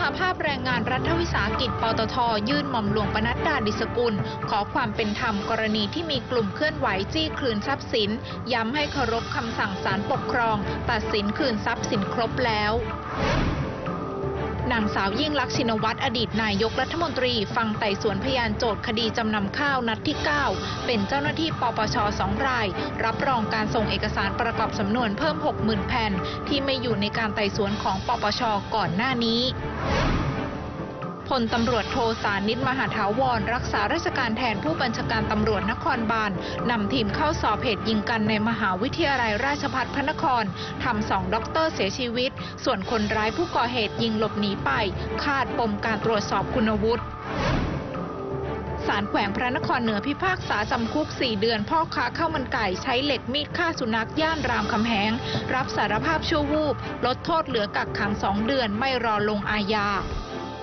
หภาพแรงงานรัฐวิสาหกิจปตท.ยื่นหม่อมหลวงปนัดดา ดิษกุลขอความเป็นธรรมกรณีที่มีกลุ่มเคลื่อนไหวจี้คืนทรัพย์สินย้ำให้เคารพคำสั่งศาลปกครองตัดสินคืนทรัพย์สินครบแล้วนางสาวยิ่งลักษณ์ชินวัตรอดีตนายกรัฐมนตรีฟังไต่สวนพยานโจทย์คดีจำนำข้าวนัดที่ 9 เป็นเจ้าหน้าที่ปปช. 2 รายรับรองการส่งเอกสารประกอบสำนวนเพิ่ม 60,000 แผ่นที่ไม่อยู่ในการไต่สวนของปปช. ก่อนหน้านี้พลตำรวจโทสานิช มหาถาวรรักษาราชการแทนผู้บัญชาการตำรวจนครบาลนำทีมเข้าสอบเหตุยิงกันในมหาวิทยาลัยราชภัฏพระนครทำ2 ด็อกเตอร์เสียชีวิตส่วนคนร้ายผู้ก่อเหตุยิงหลบหนีไปคาดปมการตรวจสอบคุณวุฒิศาลแขวงพระนครเหนือพิพากษาจำคุก 4 เดือนพ่อค้าข้าวมันไก่ใช้เหล็กมีดฆ่าสุนัขย่านรามคำแหงรับสารภาพชั่ววูบลดโทษเหลือกักขัง 2 เดือนไม่รอลงอาญา